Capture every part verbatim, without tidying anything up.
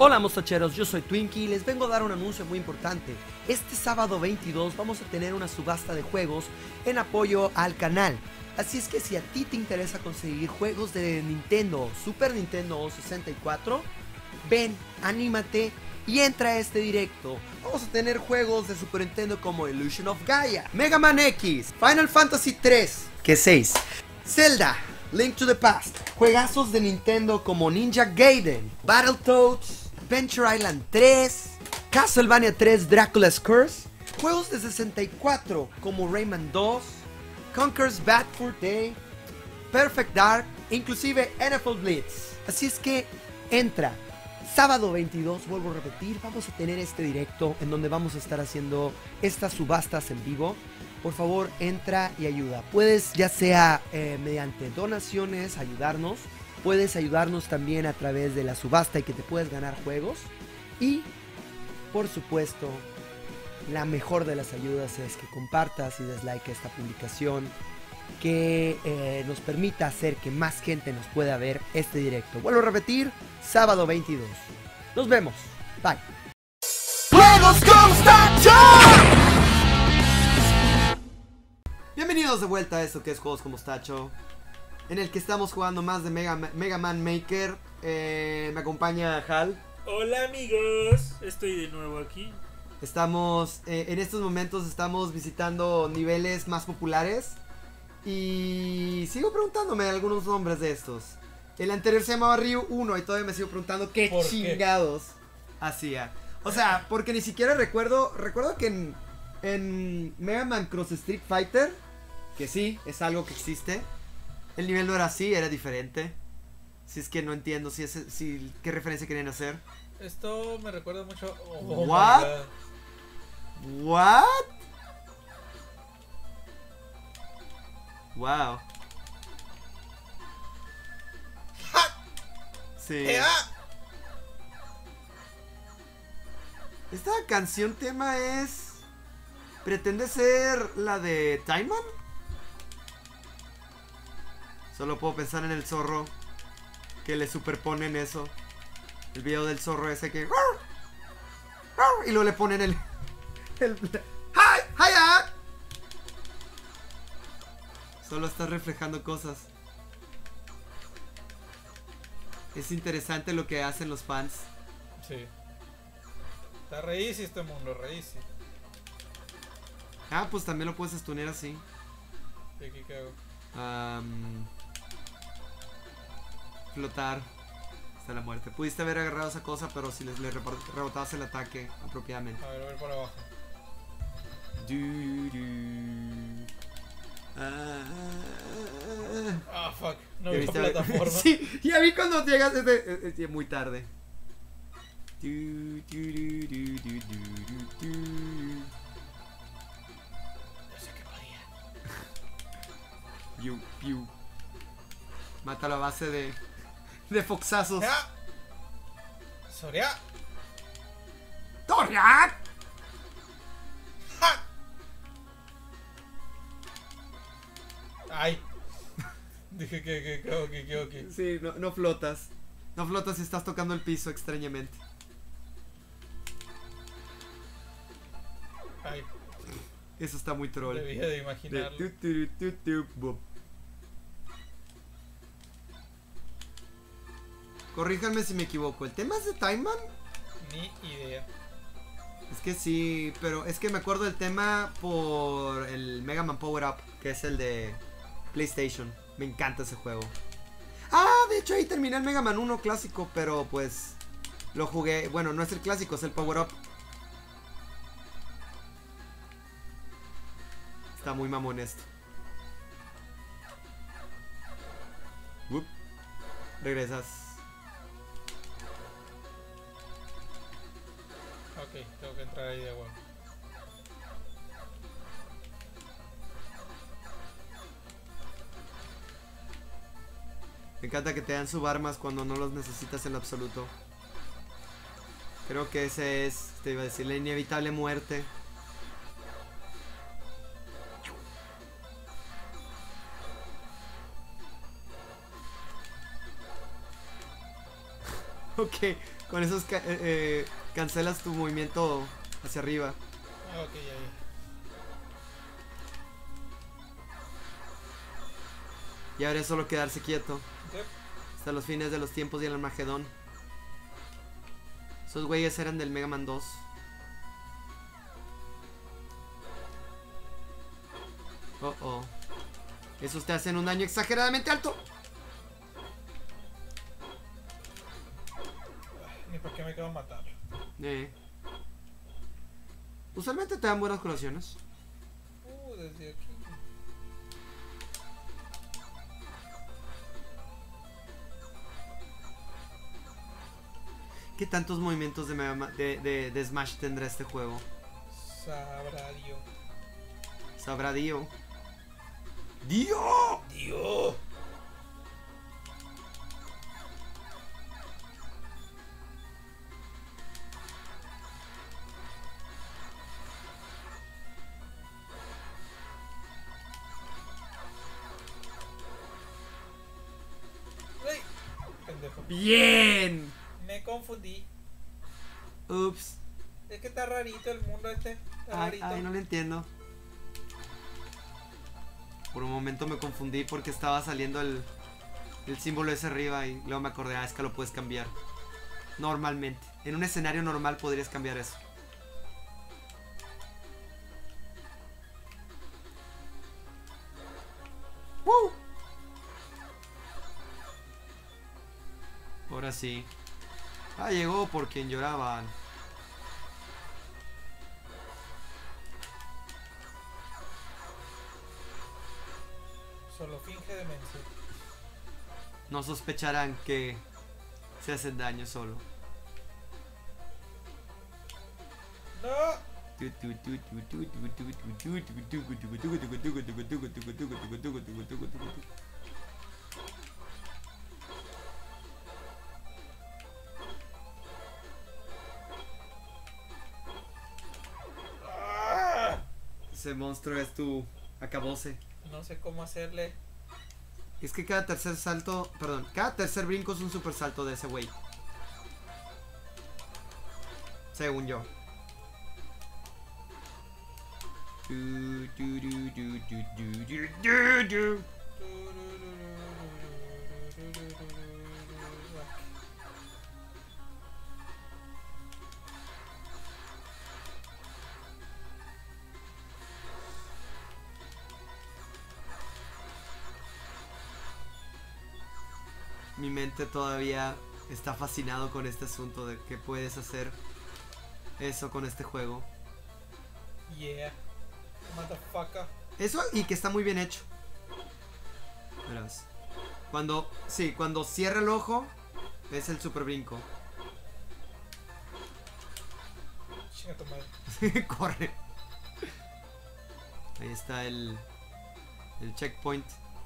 Hola mostacheros, yo soy Twinkie y les vengo a dar un anuncio muy importante. Este sábado veintidós vamos a tener una subasta de juegos en apoyo al canal. Así es que si a ti te interesa conseguir juegos de Nintendo, Super Nintendo o sesenta y cuatro, ven, anímate y entra a este directo. Vamos a tener juegos de Super Nintendo como Illusion of Gaia, Mega Man X, Final Fantasy tres, que seis, Zelda, Link to the Past, juegazos de Nintendo como Ninja Gaiden, Battletoads, Adventure Island tres, Castlevania tres Dracula's Curse, juegos de sesenta y cuatro como Rayman dos, Conker's Bad Fur Day, Perfect Dark, inclusive N F L Blitz. Así es que entra. Sábado veintidós, vuelvo a repetir, vamos a tener este directo en donde vamos a estar haciendo estas subastas en vivo. Por favor, entra y ayuda. Puedes, ya sea eh, mediante donaciones, ayudarnos. Puedes ayudarnos también a través de la subasta y que te puedes ganar juegos. Y, por supuesto, la mejor de las ayudas es que compartas y des like a esta publicación, que eh, nos permita hacer que más gente nos pueda ver este directo. Vuelvo a repetir, sábado veintidós. Nos vemos. Bye. ¡Juegos con Stacho! Bienvenidos de vuelta a esto que es Juegos como Stacho, en el que estamos jugando más de Mega, Mega Man Maker. Eh, me acompaña Hal. Hola amigos, estoy de nuevo aquí. Estamos, eh, en estos momentos estamos visitando niveles más populares. Y sigo preguntándome algunos nombres de estos. El anterior se llamaba Ryu uno y todavía me sigo preguntando qué chingados hacía. O sea, porque ni siquiera recuerdo. Recuerdo que en, en Mega Man Cross Street Fighter, que sí, es algo que existe, el nivel no era así, era diferente. Si es que no entiendo si es, si, qué referencia querían hacer. Esto me recuerda mucho. Oh, What? What? Wow. Sí. Esta canción tema es... ¿pretende ser la de Time Man? Solo puedo pensar en el zorro que le superponen eso. El video del zorro ese que... y luego le ponen el... el... ¡Hi! ¡Hiya! Solo está reflejando cosas. Es interesante lo que hacen los fans. Sí. Está reísi este mundo, reísi. Ah, pues también lo puedes stunear así. ¿Y aquí qué hago? Um, flotar hasta la muerte. Pudiste haber agarrado esa cosa, pero si les le rebotabas el ataque apropiadamente. A ver, a ver por abajo. Du, du. Ah, Ah, fuck. No ¿ya vi la viste? plataforma. Sí, ya vi cuando llegas desde, muy tarde. Du, du, du, du, du, du, du. No sé qué podía. Piu, piu. Mata la base de de foxazos. ¡Ah! ¡Soria! ¡Torriak! ¡Ja! ¡Ay! Dije que, que, que, que, que, que. Sí, no, no flotas. No flotas si estás tocando el piso extrañamente. Ay. Eso está muy troll. Debía de imaginarlo. De tu, tu, tu, tu, boop. Corríjanme si me equivoco. ¿El tema es de Time Man? Ni idea. Es que sí, pero es que me acuerdo del tema por el Mega Man Power Up, que es el de PlayStation. Me encanta ese juego. Ah, de hecho ahí terminé el Mega Man uno clásico, pero pues lo jugué. Bueno, no es el clásico, es el Power Up. Está muy mamón esto. Whoop. Regresas. Ok, tengo que entrar ahí de agua. Me encanta que te dan subarmas cuando no los necesitas en lo absoluto. Creo que ese es, te iba a decir, la inevitable muerte. Ok, con esos ca- eh, eh, cancelas tu movimiento hacia arriba. Ah, ok, ya, Y ahora es solo quedarse quieto ya. Yep. hasta los fines de los tiempos y el Armagedón. Esos güeyes eran del Mega Man dos. Oh, oh. Esos te hacen un daño exageradamente alto. Ni por qué me quedo a matar. Eh. Usualmente te dan buenas curaciones. Uh, desde aquí. ¿Qué tantos movimientos de, Mega Ma- de, de, de Smash tendrá este juego? Sabrá Dios. Sabrá Dio. ¡Dio! Dios. ¡Ey! Pendejo. ¡Bien! Me confundí. Ups. Es que está rarito el mundo este. Está Ay, rarito. ay, no lo entiendo. Por un momento me confundí porque estaba saliendo el, el símbolo ese arriba y luego me acordé, ah, es que lo puedes cambiar. Normalmente. En un escenario normal podrías cambiar eso. ¡Woo! Ahora sí. Ah, llegó por quien lloraban. Solo finge demencia. No sospecharán que se hacen daño solo. ¡No! Ese monstruo es tu acabose. No sé cómo hacerle. Es que cada tercer salto, perdón, cada tercer brinco es un super salto de ese güey. Según yo. Du, du, du, du, du, du, du, du, du. Mi mente todavía está fascinado con este asunto de que puedes hacer eso con este juego. Yeah. Motherfucker. Eso y que está muy bien hecho. Verás. Cuando, sí, cuando cierra el ojo, es el super brinco. Chinga tu madre. Corre. Ahí está el, el checkpoint.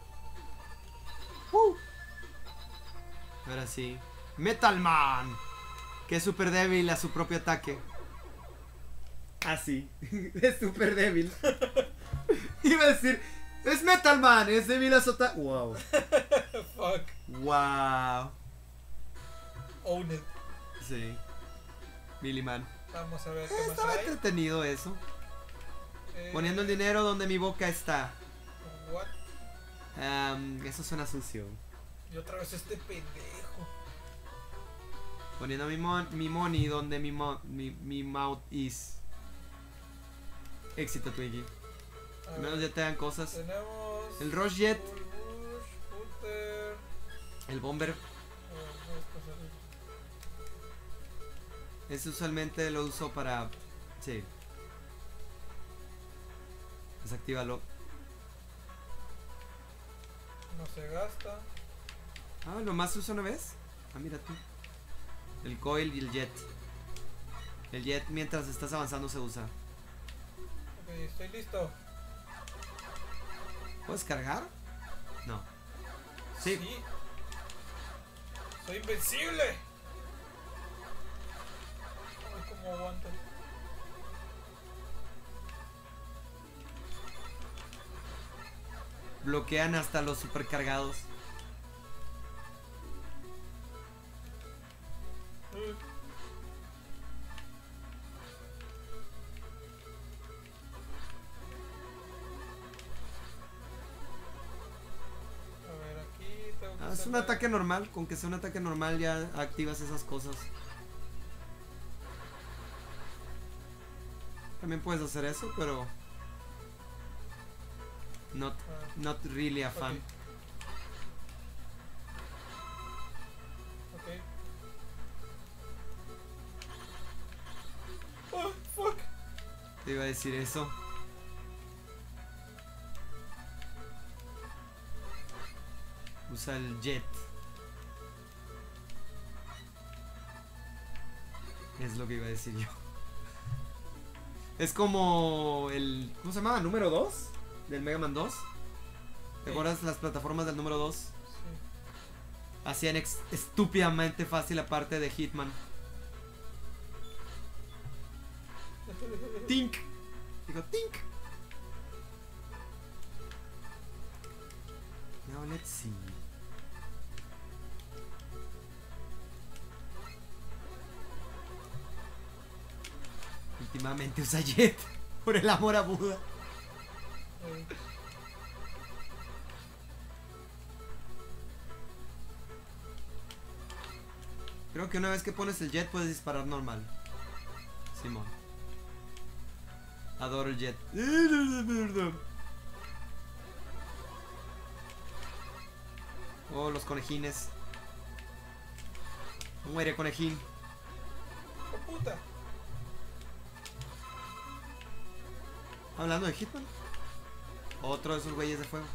Uh. Ahora sí. Metal Man, que es super débil a su propio ataque. Ah, sí. Es super débil. Iba a decir, es Metal Man, es débil a su ataque. Wow. Fuck. Wow. Own it. Sí. Billy Man. Vamos a ver qué Eh, más estaba hay. entretenido eso. Eh, Poniendo el dinero donde mi boca está. What? Um, eso suena sucio. Y otra vez este pendejo. Poniendo mi, mon mi money donde mi, mo mi, mi mouth is. Éxito, Twinkie. A Al menos ver, ya te dan cosas. tenemos El Rush Jet, Full Bush, Footer, el Bomber. eh, dos cosas. Ese usualmente lo uso para. Sí. Desactívalo. No se gasta. Ah, ¿lo más se usa una vez? Ah, mira tú. El coil y el jet. El jet mientras estás avanzando se usa. Ok, estoy listo. ¿Puedes cargar? No. Sí. Soy invencible. Ay, cómo aguanto. Bloquean hasta los supercargados. Es un ataque normal, con que sea un ataque normal ya activas esas cosas. También puedes hacer eso, pero not, Ah, not really a fan. ok. Ok. Oh, fuck. Te iba a decir eso. Usa el jet. Es lo que iba a decir yo. Es como el... ¿Cómo se llama? ¿Número dos? Del Mega Man dos. ¿Te Sí. acuerdas las plataformas del número dos? Sí. Hacían ex- estúpidamente fácil la parte de Hitman. Tink. Digo, tink. Now let's see. Últimamente usa Jet. Por el amor a Buda. Eh, Creo que una vez que pones el Jet puedes disparar normal. Simón. Adoro el Jet. Oh, los conejines. Muere, conejín. ¡Oh, puta! Hablando de Hitman. Otro de esos güeyes de fuego.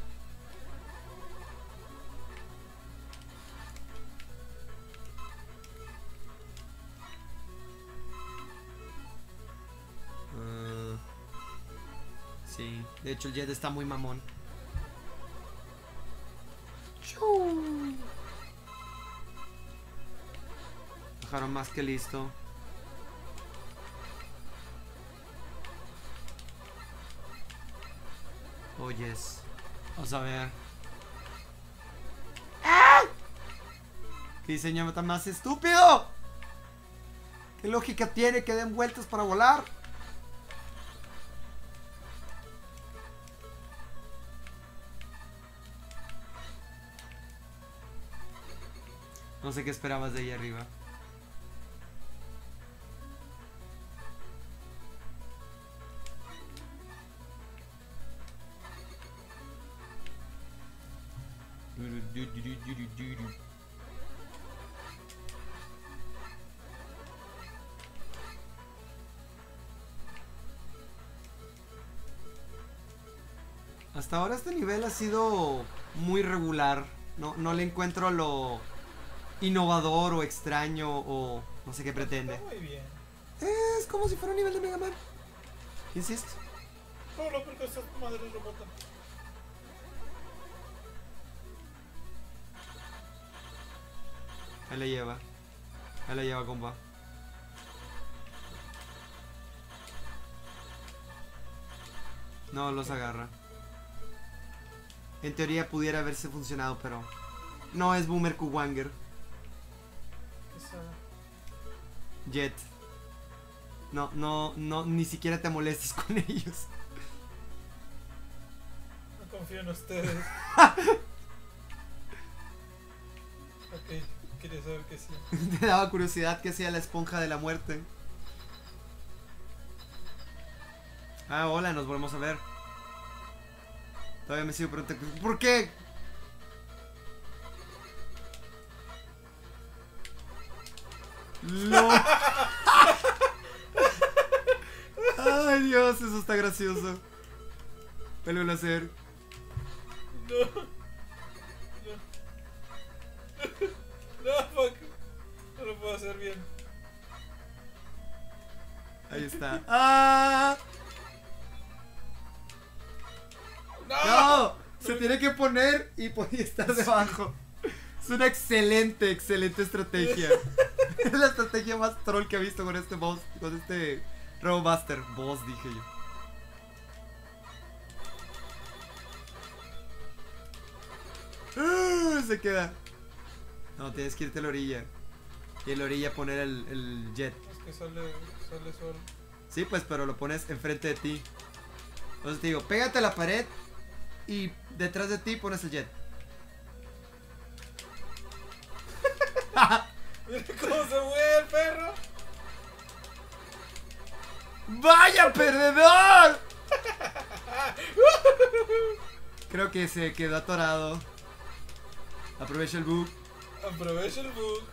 Ah, sí, de hecho el Jet está muy mamón. Chuu. Dejaron más que listo. Oyes. Vamos a ver. ¡Ah! ¿Qué diseño tan más estúpido? ¿Qué lógica tiene que den vueltas para volar? No sé qué esperabas de ahí arriba. Hasta ahora este nivel ha sido muy regular. No, no le encuentro lo innovador o extraño o no sé qué pretende. Está muy bien. Es como si fuera un nivel de Mega Man. Insisto. Solo porque esas madres rebotan. Ahí la lleva. Ahí la lleva, compa. No los agarra. En teoría pudiera haberse funcionado, pero no es Boomer Kuwanger. Esa... Jet. No, no, no, ni siquiera te molestes con ellos. No confío en ustedes. Ok, quería saber que sí. Te daba curiosidad que hacía la esponja de la muerte. Ah, hola, nos volvemos a ver. Todavía me sigo preguntando, ¿por qué? No. Ay, Dios, eso está gracioso. Vuelve a hacer. No. No. No, fuck. No lo puedo hacer bien. Ahí está. ¡Ah! ¡No! ¡No! Se tiene que poner y podía estar debajo. Es una excelente, excelente estrategia. Es la estrategia más troll que he visto con este boss, con este Robobuster. Boss, dije yo. ¡Ah! Se queda. No, tienes que irte a la orilla. Y en la orilla poner el, el jet. Es que sale, sale solo. Sí, pues, pero lo pones enfrente de ti. Entonces te digo, pégate a la pared y detrás de ti pones el jet. Mira cómo se mueve el perro. ¡Vaya perdedor! Creo que se quedó atorado. Aprovecha el bug. Aprovecha el bug.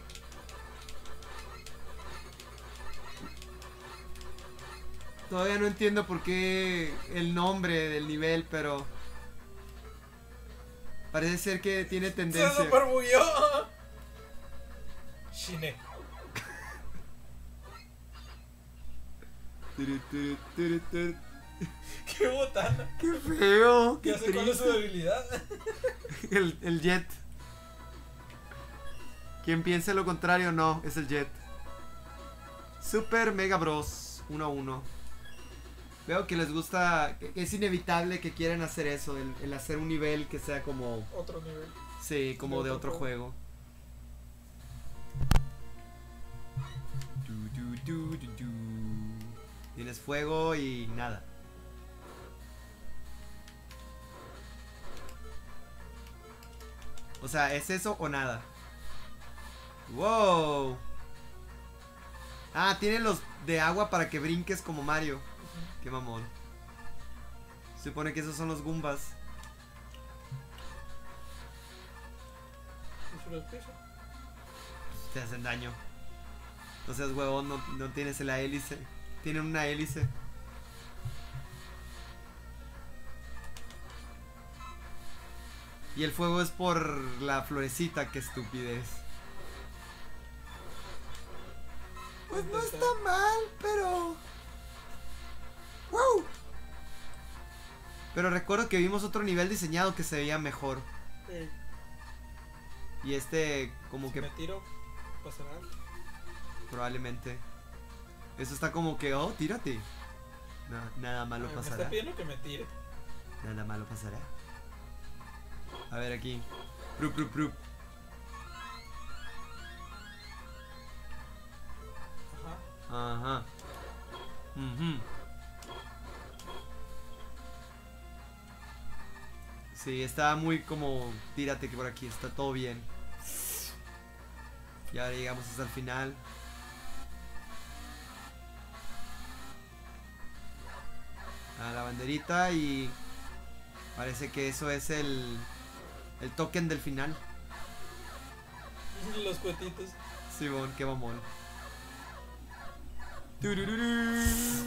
Todavía no entiendo por qué el nombre del nivel, pero parece ser que tiene Se tendencia. super bugueó. Shine. Turu, turu, turu, turu. Qué botana. ¡Qué feo! ¿Qué ¡Qué hace cuál es su triste! debilidad? El, el jet. Quien piense lo contrario, no, es el jet. Super Mega Bros. uno a uno. Veo que les gusta, que es inevitable que quieran hacer eso, el, el hacer un nivel que sea como, Otro nivel. sí, como de otro juego. Du, du, du, du, du. Tienes fuego y nada. O sea, ¿es eso o nada? ¡Wow! Ah, tiene los de agua para que brinques como Mario. Uh-huh. Qué mamón. Supone que esos son los Goombas. ¿Y sobre el piso? Te hacen daño. No seas huevón, no, no tienes la hélice. Tienen una hélice. Y el fuego es por la florecita, qué estupidez. Pues no está mal, pero... ¡Wow! Pero recuerdo que vimos otro nivel diseñado que se veía mejor. Sí. Y este, como Si que me tiro, pasará algo. probablemente. Eso está como que, oh, tírate. No, nada malo Ay, me pasará. está pidiendo que me tire. Nada malo pasará. A ver aquí. Prup, prup, prup. Ajá. Ajá. Ujú. Sí, está muy como... Tírate que por aquí, está todo bien. Y ahora llegamos hasta el final. A la banderita y... Parece que eso es el... El token del final. Los cuetitos. Simón, qué mamón. Turururu.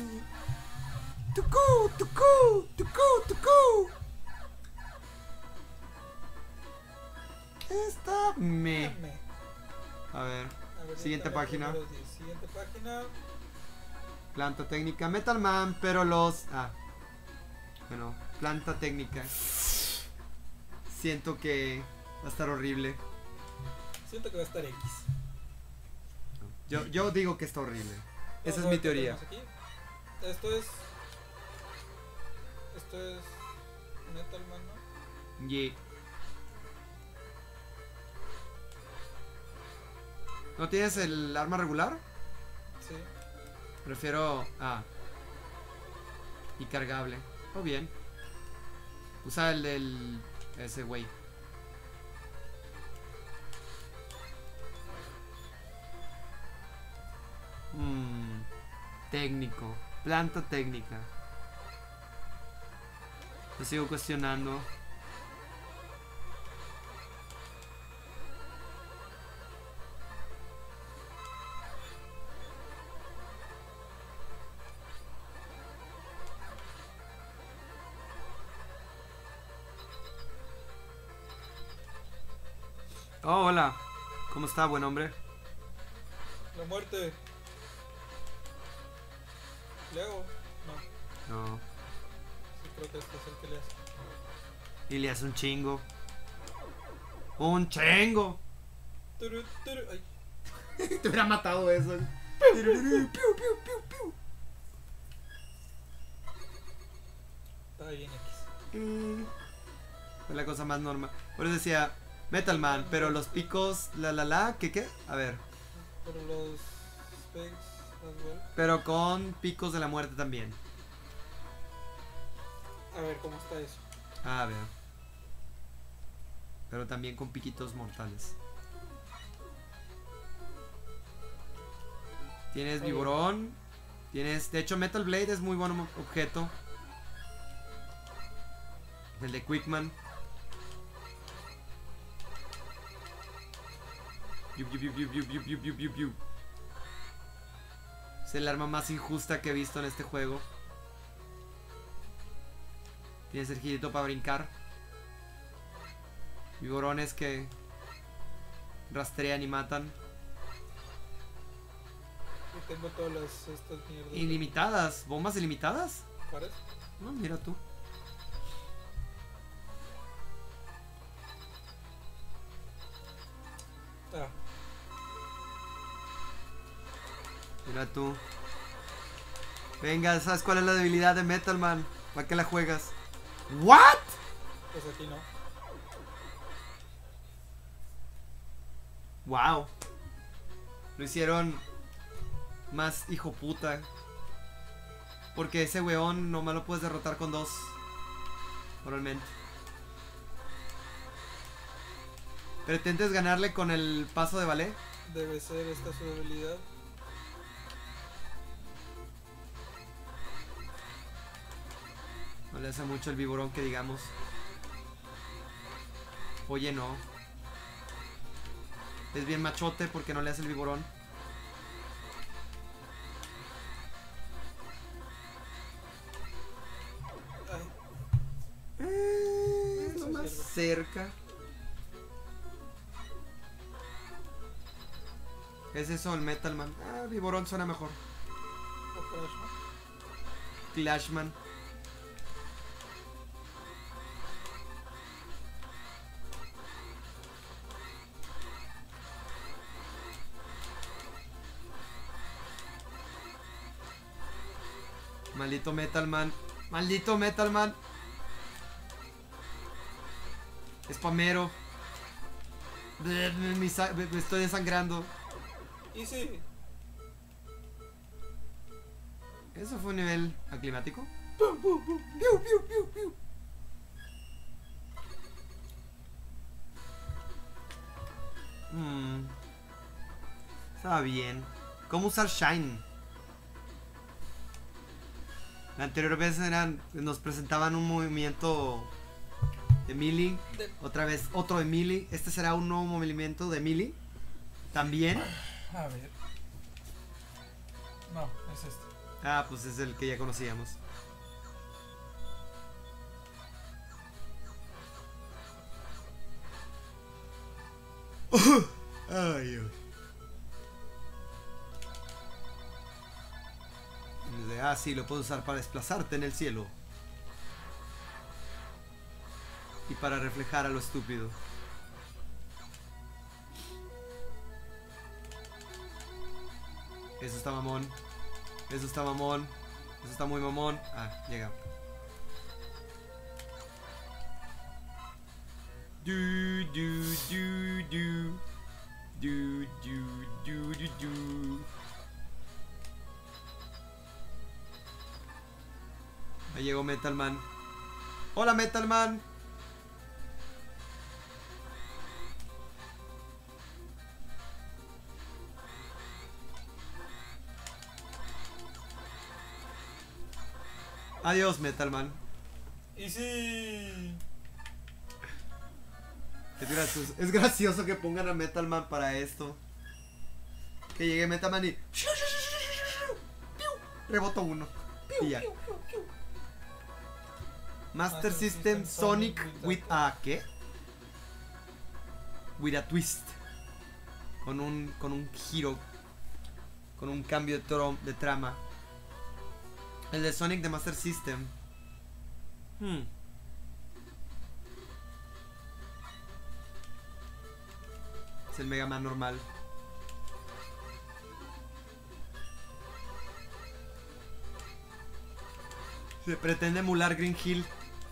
Tucu, tucu, tucu, tucu. Esta me. Me. A ver, A ver, Siguiente dame página. número diez. Siguiente página. planta técnica, Metal Man, pero los... Ah, bueno, planta técnica. Siento que va a estar horrible. Siento que va a estar X. Yo, yo digo que está horrible. Esa Vamos es a mi ver qué teoría. tenemos aquí. Esto es. Esto es. Metal Man, ¿no? Y... ¿No tienes el arma regular? Sí. Prefiero... Ah. Y cargable. Oh, bien. Usa el del... Ese güey. Mmm. Técnico. Planta técnica. Lo sigo cuestionando. Oh, hola. ¿Cómo está, buen hombre? La muerte. ¿Le hago? No. No. Sí, creo que este es el que le hace. Y le hace un chingo. ¡Un chingo! Turu, turu, ay. Te hubiera matado eso. Piu, piu, piu, piu, piu. Está bien X. Mm. Fue la cosa más normal. Por eso decía Metal Man, pero los picos, la la la, ¿qué qué? A ver. Pero los Space as well. Pero con picos de la muerte también. A ver cómo está eso. A ver. Pero también con piquitos mortales. Tienes Oye. Viborón. Tienes... De hecho, Metal Blade es muy buen objeto. El de Quickman. Yup, yup, yup, yup, yup, yup, yup, yup, yup, yup. Es el arma más injusta que he visto en este juego. Tienes el girito para brincar. Vigorones que rastrean y matan. Y tengo todas las estas mierdas. Ilimitadas. ¿Bombas ilimitadas? ¿Parece? No, mira tú. Ah, Mira tú. Venga, ¿sabes cuál es la debilidad de Metal Man? ¿Para qué la juegas? ¿What? pues aquí no. Wow. Lo hicieron más hijo puta. Porque ese weón nomás lo puedes derrotar con dos. Normalmente. ¿Pretendes ganarle con el paso de ballet? Debe ser esta su debilidad. No le hace mucho el viborón que digamos. Oye, no. Es bien machote porque no le hace el viborón. Ay, Eh, Eso lo más sirve. cerca. ¿Es eso el Metal Man? Ah, Viborón suena mejor. o Crash, ¿no? Clashman. Maldito Metal Man. Maldito Metal Man. Spamero. Me, me- me- me estoy desangrando. Y sí. ¿Eso fue un nivel aclimático? Piu, piu, piu, piu. Hmm. Estaba bien. ¿Cómo usar Shine? La anterior vez eran, nos presentaban un movimiento de melee. De- Otra vez otro de melee. Este será un nuevo movimiento de melee. También. A ver. No, es este. Ah, pues es el que ya conocíamos. Ay, Dios. Dice, ah, sí, lo puedo usar para desplazarte en el cielo. Y para reflejar a lo estúpido. Eso está mamón. Eso está mamón. Eso está muy mamón. Ah, llega. Du, du, du, du. Du, du, du, du, du. Ahí llegó Metal Man. ¡Hola, Metal Man! Adiós, Metal Man. Y sí. Es gracioso, es gracioso que pongan a Metal Man para esto. Que llegue Metal Man y... Reboto uno. Y ya. Master System Sonic with a... ¿qué? With a twist. Con un, con un giro. Con un cambio de, tro- de trama. El de Sonic de Master System. Hmm. Es el Mega Man normal. Se pretende emular Green Hill.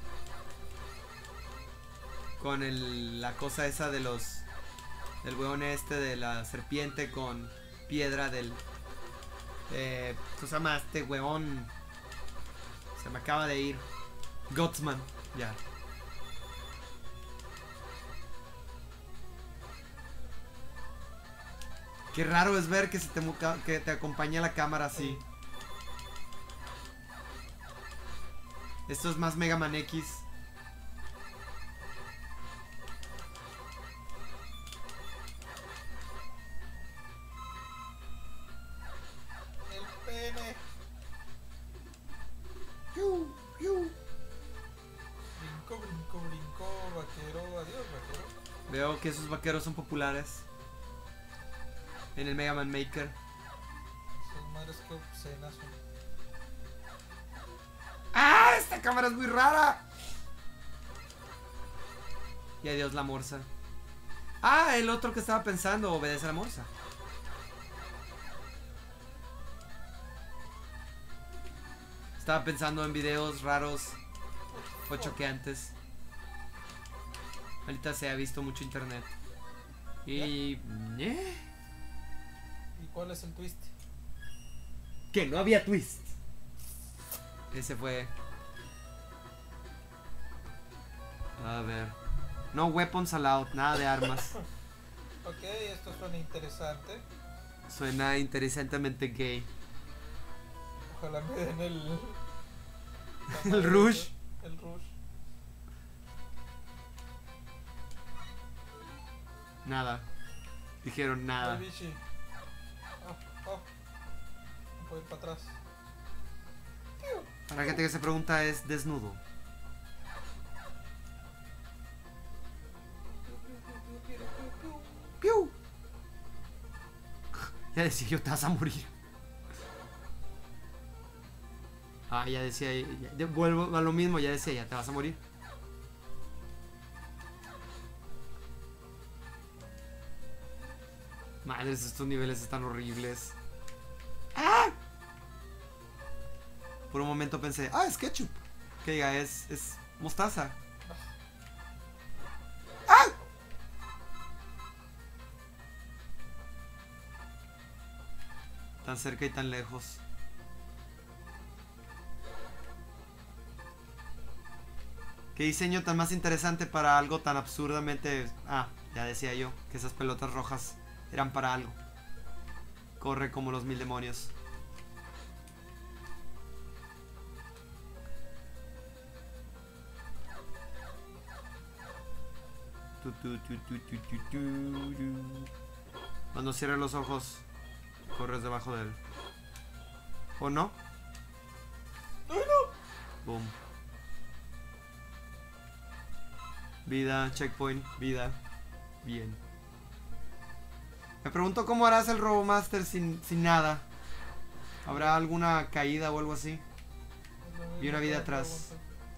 Con el, la cosa esa de los... del weón este de la serpiente con piedra del... Eh, ¿Cómo se llama este weón? Se me acaba de ir. Gotsman, ya. Qué raro es ver que, se te, que te acompaña la cámara así. Esto es más Mega Man X. El pene. Piu, piu. Brinco, brinco, brinco, vaquero, adiós, vaquero. Veo que esos vaqueros son populares en el Mega Man Maker. Esas madres que obscenas son. ¡Ah! Esta cámara es muy rara. Y adiós la morsa. Ah, el otro que estaba pensando obedece a la morsa. Estaba pensando en videos raros o choqueantes. Ahorita se ha visto mucho internet. Y... ¿eh? ¿Y cuál es el twist? Que no había twist. Ese fue... A ver... No weapons allowed, nada de armas. Ok, esto suena interesante. Suena interesantemente gay. Ojalá me den el... El rush. El rush. Nada. Dijeron nada. El bichi. Oh, oh. No puedo ir para atrás. Para la gente que se pregunta, es desnudo. ¡Piu! Ya decía yo, te vas a morir. Ah, ya decía, ya, ya, vuelvo a lo mismo, ya decía, ya te vas a morir. Madres, estos niveles están horribles. ¡Ah! Por un momento pensé, ah, es ketchup. Que diga, es, es mostaza. ¡Ah! Tan cerca y tan lejos. Qué diseño tan más interesante para algo tan absurdamente... Ah, ya decía yo, que esas pelotas rojas eran para algo. Corre como los mil demonios. Tu, tu, tu, tu, tu, tu, tu, tu. Cuando cierres los ojos, corres debajo de él. ¿O no? ¡No, no! Boom. Vida, checkpoint, vida. Bien. Me pregunto cómo harás el Robomaster sin, sin nada. ¿Habrá alguna caída o algo así? Y una vida atrás.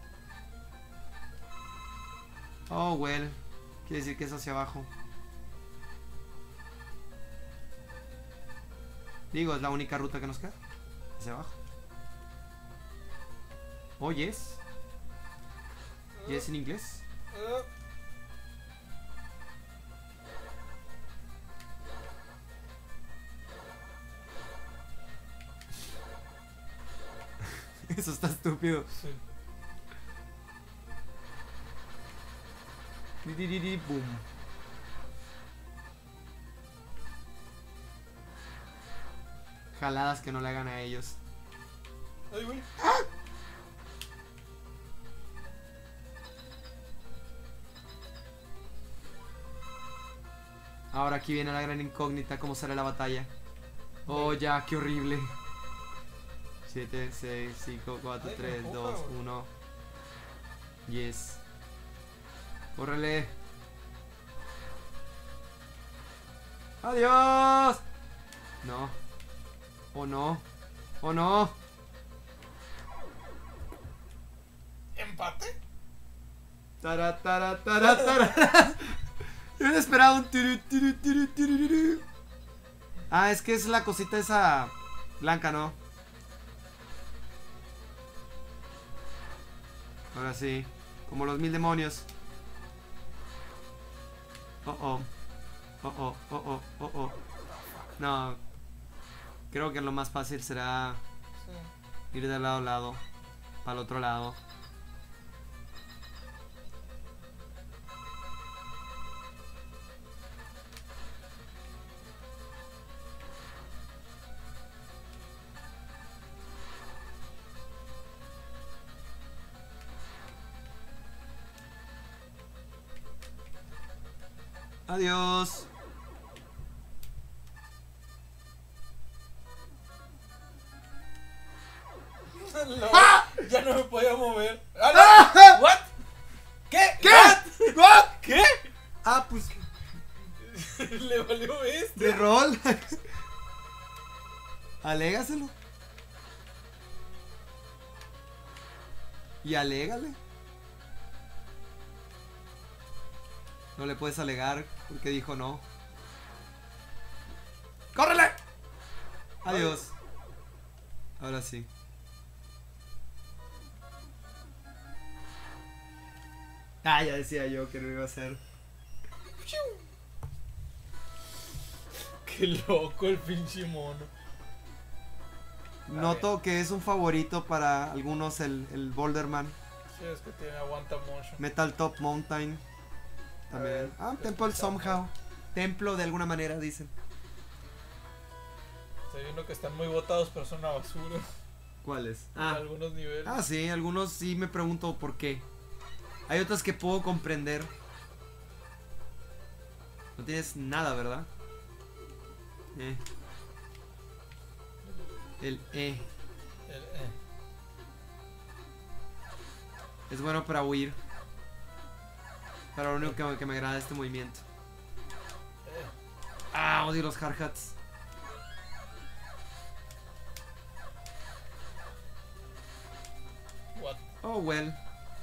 Oh, well. Quiere decir que es hacia abajo. Digo, es la única ruta que nos queda. Hacia abajo. Oh, yes. Yes en inglés. Uh, Eso está estúpido. sí. Di, di, di, di, boom. Jaladas que no le hagan a ellos. Ay, güey. Ahora aquí viene la gran incógnita, cómo será la batalla. Oh, ya, qué horrible. siete, seis, cinco, cuatro, Ay, tres, me dos, empuja, güey. uno. Yes. ¡Córrele! ¡Adiós! No. Oh, no. Oh, no. ¿Empate? Tara, tara, tara, tara. Yo hubiera esperado un turu, turu, turu, turu, turu. Ah, es que es la cosita esa blanca, ¿no? Ahora sí. Como los mil demonios. Oh, oh. Oh, oh, oh, oh, oh, oh. No. Creo que lo más fácil será Sí. ir de lado a lado. Para el otro lado. Adiós. No, ¡Ah! ya no me podía mover. ¡Ah, no! ¡Ah! ¿What? ¿Qué? ¿Qué? ¿What? ¿Qué? Ah, pues Le valió esto. de rol. Alégaselo. Y alégale. No le puedes alegar porque dijo no. ¡Córrele! Adiós. Ahora sí. Ah, ya decía yo que no iba a ser. Qué loco el pinche mono. Noto que es un favorito para algunos el, el Boulderman. Sí, es que tiene aguanta mucho. Metal Top Mountain. También. Ah, Temple Somehow. Templo de alguna manera, dicen. Estoy viendo que están muy botados, pero son una basura. ¿Cuáles? En Ah. algunos niveles. Ah, sí, algunos sí me pregunto por qué. Hay otros que puedo comprender. No tienes nada, ¿verdad? Eh. El E. El, eh. Es bueno para huir. Para lo único que, que me agrada este movimiento. Eh. Ah, odio los hard hats. What? Oh, well.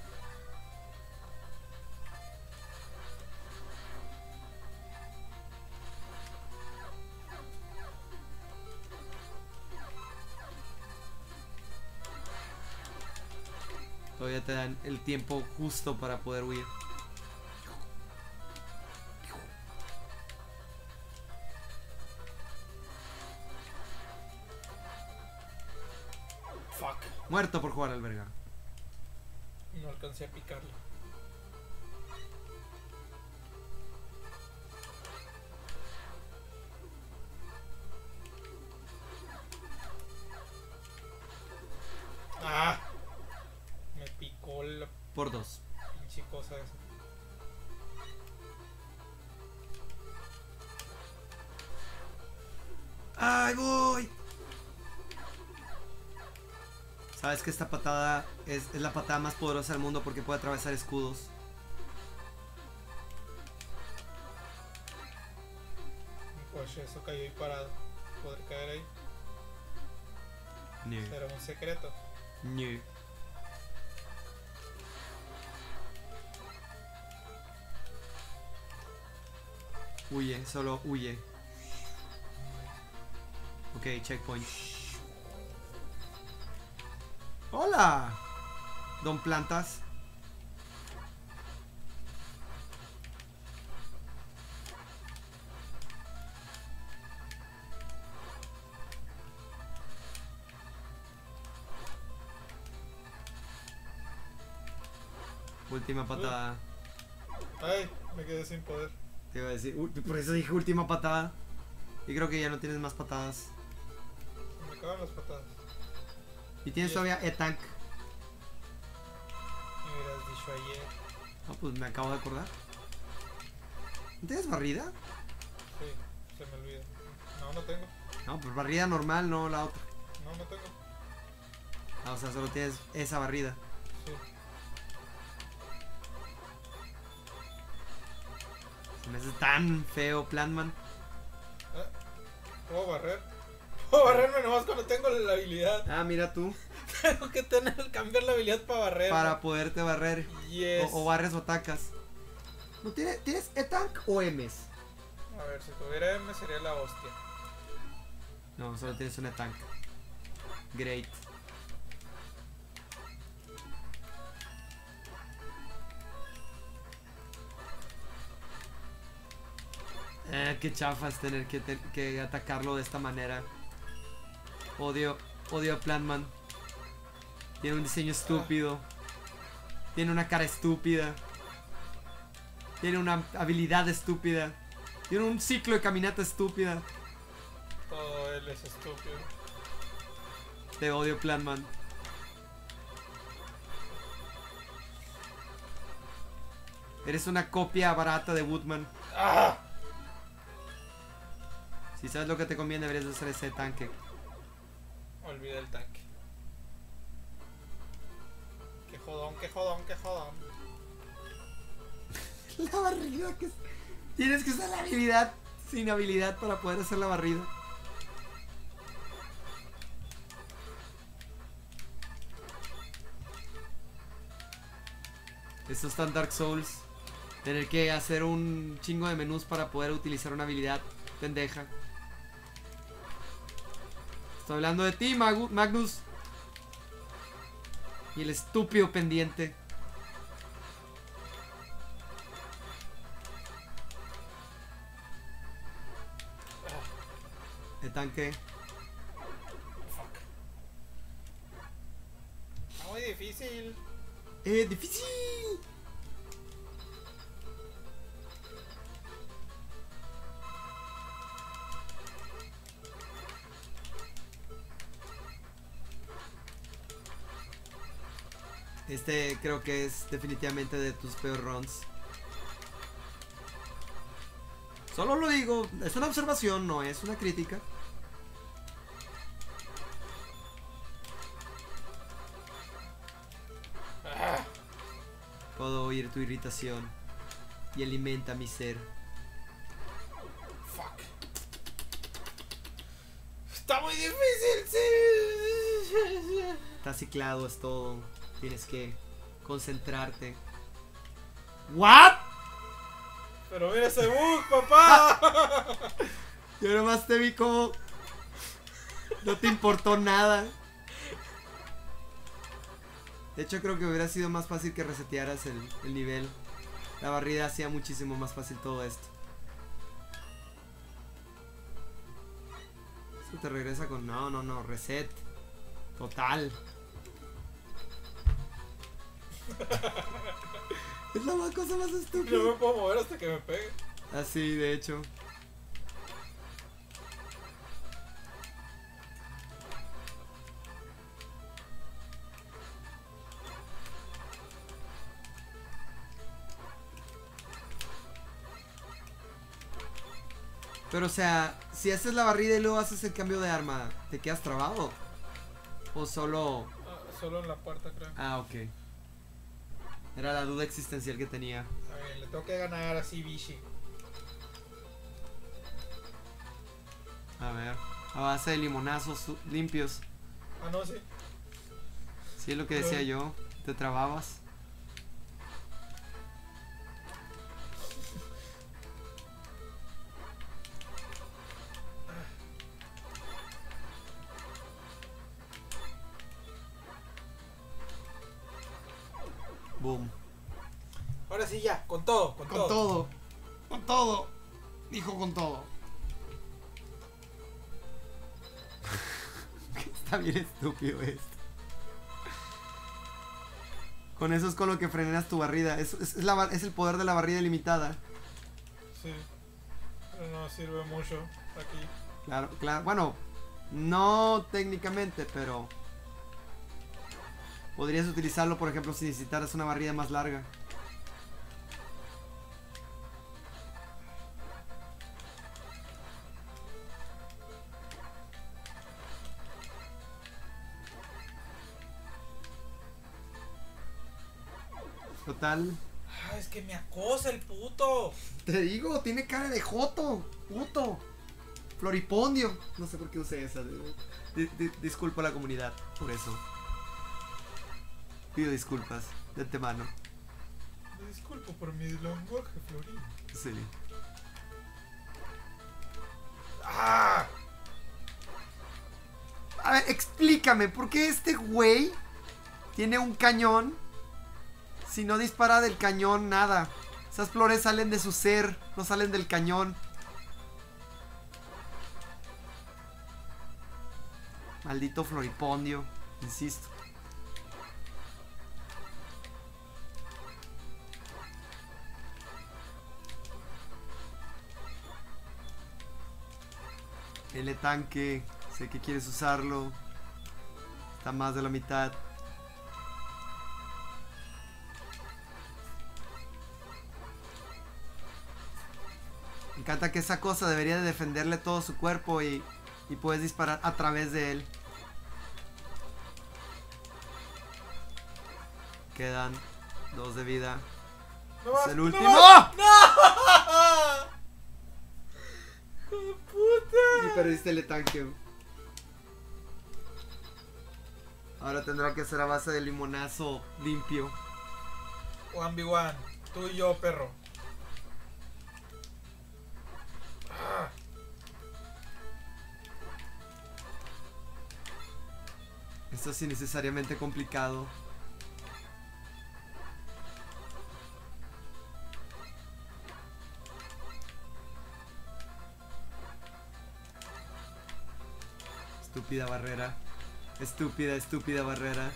Todavía te dan el tiempo justo para poder huir. Fuck. Muerto por jugar al verga. No alcancé a picarlo. Ah. Me picó la Por dos. pinche cosa esa. ¡Ay, voy! Sabes que esta patada es, es la patada más poderosa del mundo porque puede atravesar escudos. Pues eso cayó ahí parado. ¿Poder caer ahí? No. ¿Será un secreto? No. Huye, solo huye. Ok, checkpoint. ¡Hola! Don Plantas. Última patada. Ay, me quedé sin poder. Te iba a decir, uy, por eso dije última patada. Y creo que ya no tienes más patadas. Me acaban las patadas. Y tienes Sí. todavía E-Tank. Me hubieras dicho ayer. Ah, pues me acabo de acordar. ¿No tienes barrida? Sí, se me olvida. No, no tengo. No, pues barrida normal, no la otra. No, no tengo. Ah, o sea, solo tienes esa barrida. Sí. Se me hace tan feo, Plantman. Ah, ¿puedo barrer? Puedo barrerme nomás cuando tengo la habilidad. Ah, mira tú. Tengo que tener, cambiar la habilidad para barrer. Para poderte barrer. Yes. O, o barres o atacas. ¿No tienes, ¿tienes E-Tank o M's? A ver, si tuviera M sería la hostia. No, solo tienes un E-Tank. Great. Eh, qué chafa es tener que, te- que atacarlo de esta manera. Odio, odio a Plantman. Tiene un diseño estúpido. Tiene una cara estúpida. Tiene una habilidad estúpida. Tiene un ciclo de caminata estúpida. Todo él es estúpido. Te odio, Plantman. Eres una copia barata de Woodman. ¡Ah! Si sabes lo que te conviene, deberías de usar ese tanque. Olvidé el tanque. Qué jodón, qué jodón, qué jodón. La barrida que es... Tienes que usar la habilidad sin habilidad para poder hacer la barrida. Esto está en Dark Souls. Tener que hacer un chingo de menús para poder utilizar una habilidad pendeja. Estoy hablando de ti, Magu- Magnus. Y el estúpido pendiente. El tanque. Fuck. Está muy difícil. ¡Eh, difícil! Este creo que es definitivamente de tus peor runs. Solo lo digo, es una observación, no es una crítica. Ah, Puedo oír tu irritación y alimenta mi ser. fuck. Está muy difícil, sí. Está ciclado, es todo. Tienes que concentrarte. ¿What? Pero mira ese bug, papá. Yo nomás te vi como... No te importó nada. De hecho creo que hubiera sido más fácil que resetearas el, el nivel. La barrida hacía muchísimo más fácil todo esto. Esto te regresa con... No, no, no, reset. Total. Es la más- cosa más estúpida. No me puedo mover hasta que me pegue. Así, de hecho. Pero o sea, si haces la barrida y luego haces el cambio de arma, ¿te quedas trabado? ¿O solo...? Ah, solo en la puerta, creo. Ah, ok. Era la duda existencial que tenía. A ver, le tengo que ganar así, Vichy. A ver. A base de limonazos su- limpios. Ah, no, sí. Sí, es lo que decía yo. Te trababas. Boom. Ahora sí, ya, con todo, con, Con todo. todo. Con todo. Dijo con todo. Está bien estúpido esto. Con eso es con lo que frenas tu barrida. Es, es, es la, bar- es el poder de la barrida ilimitada. Sí. Pero no sirve mucho aquí. Claro, claro. Bueno, no técnicamente, pero podrías utilizarlo, por ejemplo, si necesitaras una barrida más larga. Total. Ah, es que me acosa el puto. Te digo, tiene cara de joto. Puto. Floripondio. No sé por qué usé esa. Di- di- disculpo a la comunidad por eso. Pido disculpas de antemano. Me disculpo por mi lenguaje florido. Sí. ¡Ah! A ver, explícame, ¿por qué este güey tiene un cañón? Si no dispara del cañón, nada. Esas flores salen de su ser, no salen del cañón. Maldito floripondio, insisto. El tanque, sé que quieres usarlo. Está más de la mitad. encanta que esa cosa debería de defenderle todo su cuerpo y, y puedes disparar a través de él. Quedan dos de vida. No más, Es el no último. más. ¡No! ¡Hijo de puta! Y perdiste el tanque. Ahora tendrá que ser a base de limonazo limpio. one v one. Tú y yo, perro. Ah. Esto es innecesariamente complicado. Estúpida barrera. Estúpida, estúpida barrera.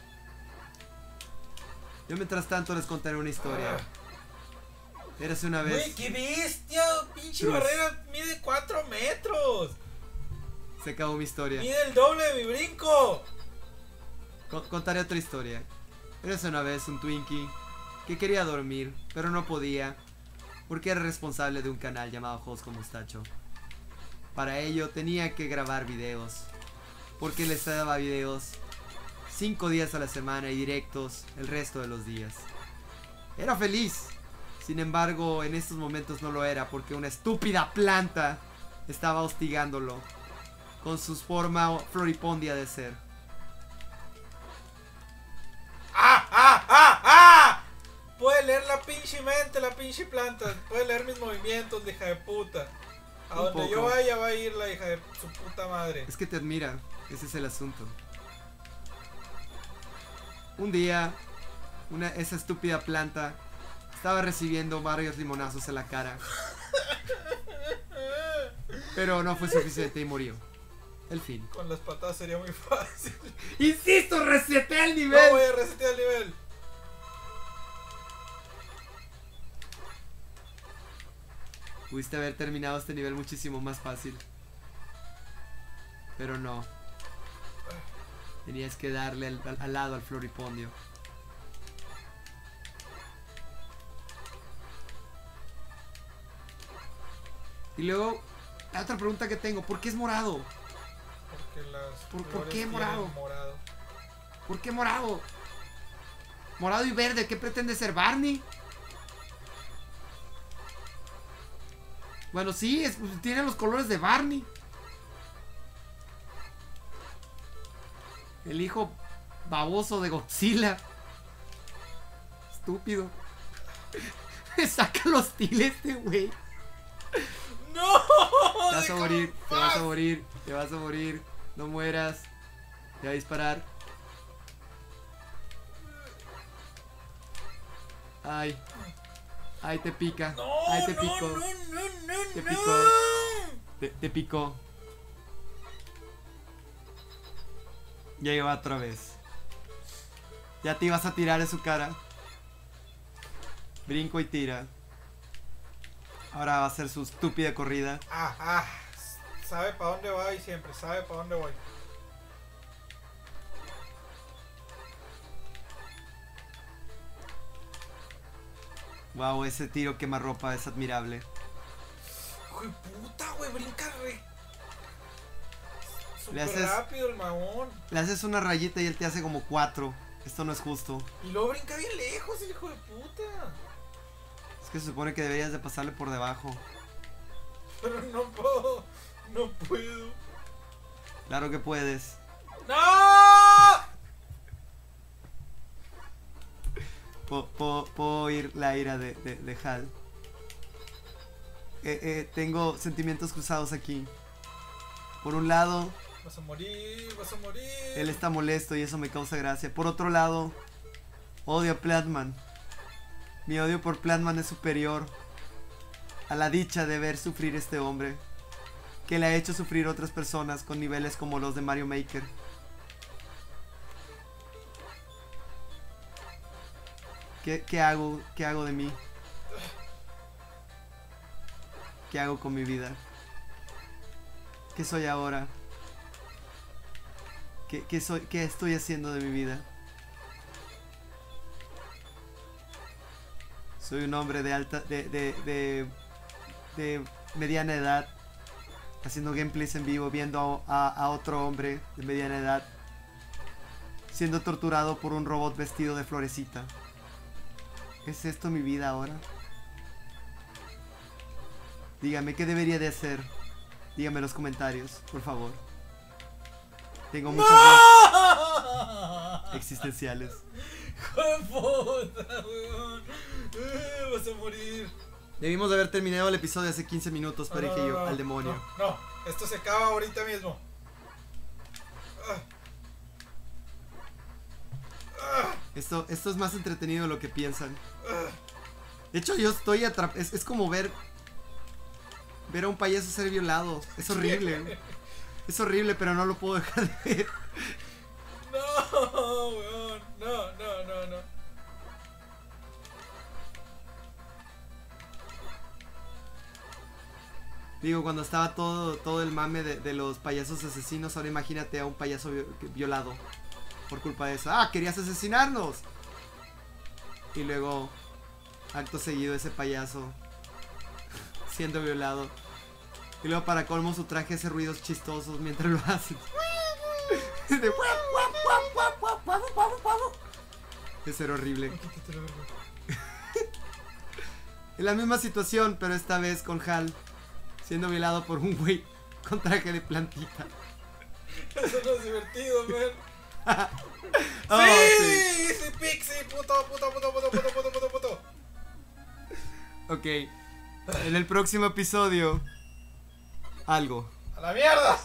Yo mientras tanto les contaré una historia. Érase una vez. Güey, qué bestia. Pinche Cruz. barrera mide cuatro metros. Se acabó mi historia. Mide el doble de mi brinco. Con- contaré otra historia. Érase una vez un Twinkie que quería dormir, pero no podía, porque era responsable de un canal llamado Juegos con Mostacho. Para ello tenía que grabar videos, porque les daba videos cinco días a la semana y directos el resto de los días. Era feliz. Sin embargo, en estos momentos no lo era, porque una estúpida planta estaba hostigándolo con su forma floripondia de ser. ¡Ah, ah, ah, ah! Puede leer la pinche mente, la pinche planta. Puede leer mis movimientos, la hija de puta. A Un donde poco. yo vaya va a ir la hija de su puta madre. Es que te admira, ese es el asunto. Un día, una, esa estúpida planta estaba recibiendo varios limonazos en la cara. Pero no fue suficiente y murió. El fin. Con las patadas sería muy fácil. ¡Insisto, reseté el No nivel! voy a resetear el nivel. Pudiste haber terminado este nivel muchísimo más fácil. Pero no. Tenías que darle al, al- al lado al floripondio. Y luego, la otra pregunta que tengo, ¿por qué es morado? Porque las ¿Por- por flores qué tienen morado? morado. ¿Por qué morado? Morado y verde, ¿qué pretende ser Barney? Bueno, sí, es, pues, tiene los colores de Barney. El hijo baboso de Godzilla. Estúpido. Saca los tiles este güey. ¡No! Te vas a déjame morir, en te vas a paz. morir, te vas a morir. No mueras. Te va a disparar. Ay. Ay, te pica. No, Ay, te no, picó. no, no, no, Te no. picó. Te, te picó. Ya iba otra vez. Ya te ibas a tirar en su cara. Brinco y tira. Ahora va a ser su estúpida corrida. Ah, ah. Sabe para dónde va y siempre sabe para dónde voy. Wow, ese tiro quemarropa es admirable. Hijo de puta, güey, brinca re. Le Súper haces- rápido el mamón. Le haces una rayita y él te hace como cuatro. Esto no es justo. Y luego brinca bien lejos el hijo de puta. Es que se supone que deberías de pasarle por debajo. Pero no puedo. No puedo. Claro que puedes. ¡No! Po- po- Puedo oír la ira de, de, de Hal. Eh, eh, tengo sentimientos cruzados aquí. Por un lado, Vas a morir, vas a morir. él está molesto y eso me causa gracia. Por otro lado, odio a Plantman. Mi odio por Plantman es superior a la dicha de ver sufrir este hombre, que le ha hecho sufrir a otras personas con niveles como los de Mario Maker. ¿Qué, qué hago? ¿Qué hago de mí? ¿Qué hago con mi vida? ¿Qué soy ahora? ¿Qué, qué soy, qué estoy haciendo de mi vida? Soy un hombre de alta, de, de, de, de mediana edad haciendo gameplays en vivo, viendo a, a otro hombre de mediana edad siendo torturado por un robot vestido de florecita. ¿Es esto mi vida ahora? Dígame, ¿qué debería de hacer? Dígame en los comentarios, por favor. Tengo muchas dudas existenciales. ¡Hijo de puta, weón! Uh, vas a morir. Debimos de haber terminado el episodio hace quince minutos, pero no, dije no, yo, no, al demonio. No, no, esto se acaba ahorita mismo. Ah. Ah. Esto, esto es más entretenido de lo que piensan. Ah. De hecho, yo estoy atrapado. Es, es como ver Ver a un payaso ser violado. Es horrible. Es horrible, pero no lo puedo dejar de ver. No, weón. No, no, no, no. Digo, cuando estaba todo, todo el mame de, de los payasos asesinos, ahora imagínate a un payaso violado por culpa de eso. ¡Ah, querías asesinarnos! Y luego, acto seguido, ese payaso siendo violado. Y luego, para colmo, su traje hace ruidos chistosos mientras lo hace. De Eso era horrible. En la misma situación, pero esta vez con Hal siendo violado por un güey con traje de plantita. Eso no es divertido, man. Oh, sí, sí, sí, Pixie, puto, puto, puto, puto, puto, puto, puto, puto. Ok. En el próximo episodio, algo. ¡A la mierda!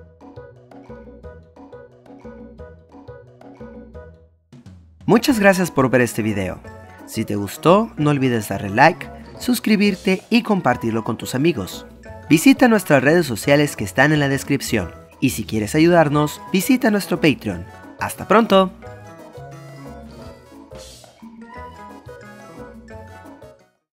Muchas gracias por ver este video. Si te gustó, no olvides darle like, suscribirte y compartirlo con tus amigos. Visita nuestras redes sociales que están en la descripción. Y si quieres ayudarnos, visita nuestro Patreon. ¡Hasta pronto!